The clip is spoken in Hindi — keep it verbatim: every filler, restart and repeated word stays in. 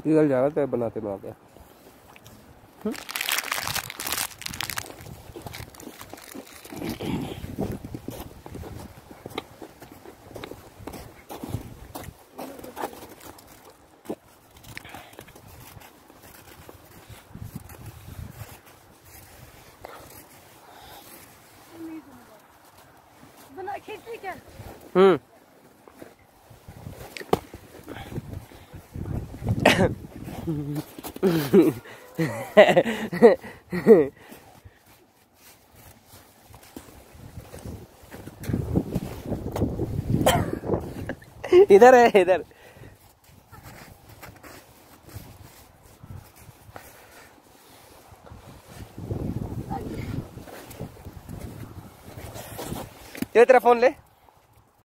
पिघल जाएगा तो बनाते बनाते। हम्म इधर है इधर। ये तेरा फोन ले।